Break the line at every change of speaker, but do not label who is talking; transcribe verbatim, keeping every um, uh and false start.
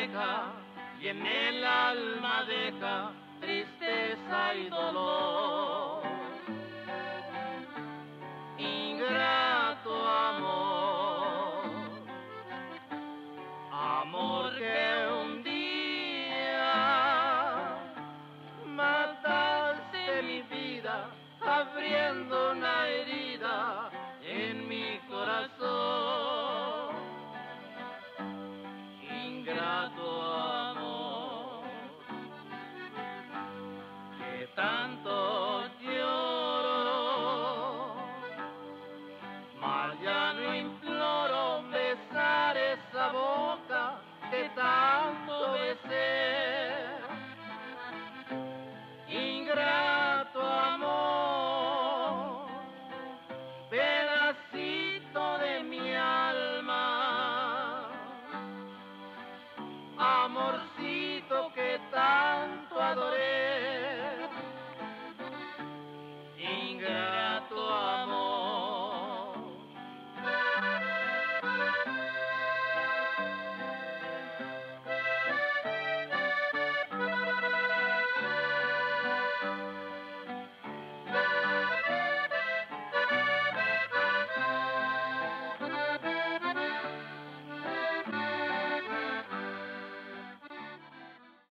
deja y en el alma deja tristeza y dolor. Ingrato amor, amor que un día mataste mi vida, abriendo una herida en mi corazón. Ingrato amor, que tanto lloro, mas ya no imploro besar esa boca que tanto